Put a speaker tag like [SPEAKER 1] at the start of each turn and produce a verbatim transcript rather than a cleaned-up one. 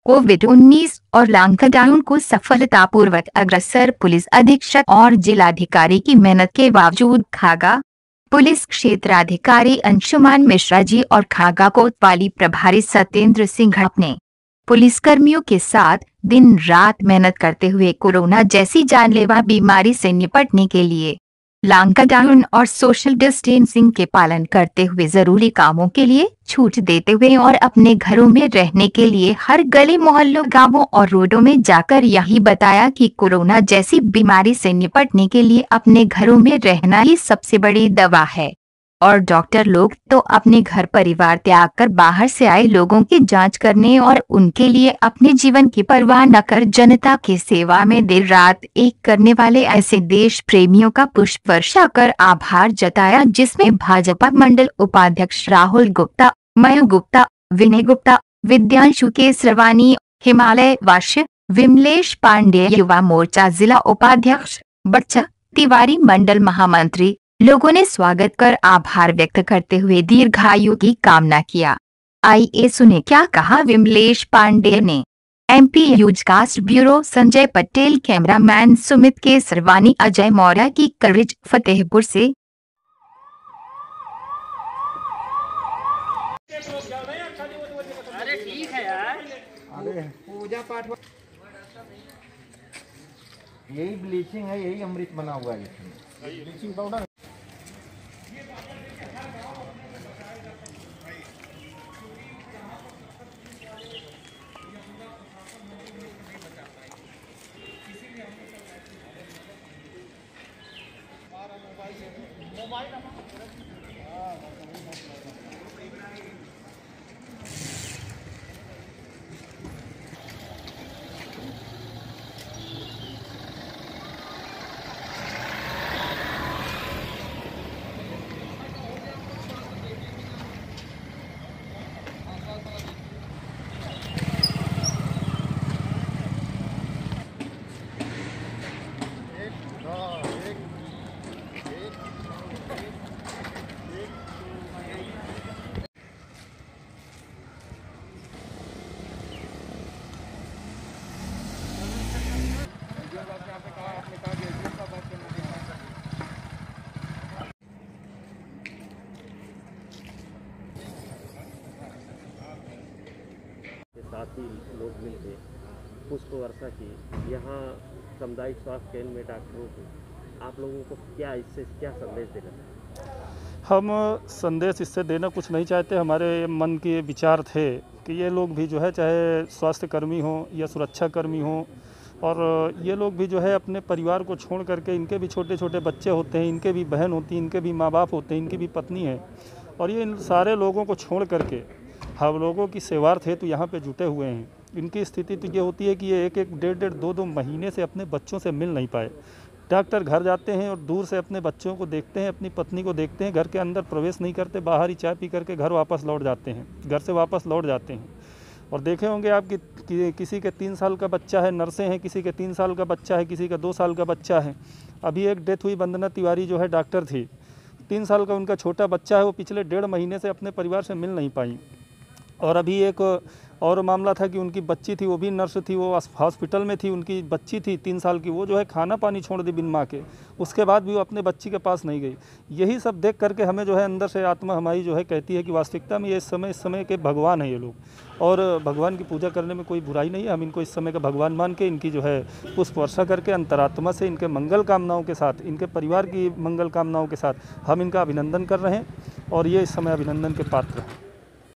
[SPEAKER 1] Covid उन्नीस और lockdown को सफलतापूर्वक अग्रसर पुलिस अधीक्षक और जिलाधिकारी की मेहनत के बावजूद खागा पुलिस क्षेत्राधिकारी अंशुमान मिश्रा जी और खागा कोतवाली प्रभारी सत्येंद्र सिंह अपने पुलिसकर्मियों के साथ दिन रात मेहनत करते हुए कोरोना जैसी जानलेवा बीमारी से निपटने के लिए लॉकडाउन और सोशल डिस्टेंसिंग के पालन करते हुए जरूरी कामों के लिए छूट देते हुए और अपने घरों में रहने के लिए हर गली मोहल्लों गांवों और रोडों में जाकर यही बताया कि कोरोना जैसी बीमारी से निपटने के लिए अपने घरों में रहना ही सबसे बड़ी दवा है। और डॉक्टर लोग तो अपने घर परिवार त्याग कर बाहर से आए लोगों की जांच करने और उनके लिए अपने जीवन की परवाह न कर जनता की सेवा में देर रात एक करने वाले ऐसे देश प्रेमियों का पुष्प वर्षा कर आभार जताया, जिसमें भाजपा मंडल उपाध्यक्ष राहुल गुप्ता, मयंक गुप्ता, विनय गुप्ता, विद्यांशु केसरवानी, हिमालय वाश्य, विमलेश पांडेय, युवा मोर्चा जिला उपाध्यक्ष बच्चा तिवारी, मंडल महामंत्री लोगों ने स्वागत कर आभार व्यक्त करते हुए दीर्घायु की कामना किया। आइए सुने क्या कहा विमलेश पांडेय ने। MP newscast bureau Sanjay Patel, cameraman Sumit Kesarwani, Ajay Maurya की कवरेज फतेहपुर से।
[SPEAKER 2] अरे ठीक है यार,
[SPEAKER 3] पूजा पाठ यही ब्लीचिंग है, यही अमृत बना हुआ है इसमें ब्लीचिंग पाउडर।
[SPEAKER 4] साथी लोग मिलकर पुष्प वर्षा की यहाँ सामुदायिक स्वास्थ्य केंद्र में डॉक्टरों को आप लोगों को क्या इससे क्या संदेश देना?
[SPEAKER 5] हम संदेश इससे देना कुछ नहीं चाहते। हमारे मन के विचार थे कि ये लोग भी जो है, चाहे स्वास्थ्य कर्मी हों या सुरक्षा कर्मी हों, और ये लोग भी जो है अपने परिवार को छोड़ करके, इनके भी छोटे छोटे बच्चे होते हैं, इनके भी बहन होती है, इनके भी माँ बाप होते हैं, इनकी भी पत्नी है, और ये इन सारे लोगों को छोड़ करके हम लोगों की सेवार्थ हेतु यहाँ पे जुटे हुए हैं। इनकी स्थिति तो ये होती है कि ये एक एक डेढ़ डेढ़ दो दो महीने से अपने बच्चों से मिल नहीं पाए। डॉक्टर घर जाते हैं और दूर से अपने बच्चों को देखते हैं, अपनी पत्नी को देखते हैं, घर के अंदर प्रवेश नहीं करते, बाहर ही चाय पी करके घर वापस लौट जाते हैं, घर से वापस लौट जाते हैं। और देखे होंगे आप कि, कि किसी के तीन साल का बच्चा है, नर्सें हैं, किसी के तीन साल का बच्चा है, किसी का दो साल का बच्चा है। अभी एक डेथ हुई, वंदना तिवारी जो है डॉक्टर थी, तीन साल का उनका छोटा बच्चा है, वो पिछले डेढ़ महीने से अपने परिवार से मिल नहीं पाई। और अभी एक और मामला था कि उनकी बच्ची थी, वो भी नर्स थी, वो हॉस्पिटल में थी, उनकी बच्ची थी तीन साल की, वो जो है खाना पानी छोड़ दी बिन माँ के, उसके बाद भी वो अपने बच्ची के पास नहीं गई। यही सब देख करके हमें जो है अंदर से आत्मा हमारी जो है कहती है कि वास्तविकता में ये इस समय इस समय के भगवान है ये लोग, और भगवान की पूजा करने में कोई बुराई नहीं है। हम इनको इस समय का भगवान मान के इनकी जो है पुष्प वर्षा करके अंतरात्मा से इनके मंगल कामनाओं के साथ, इनके परिवार की मंगल कामनाओं के साथ हम इनका अभिनंदन कर रहे हैं, और ये इस समय अभिनंदन के पात्र हैं।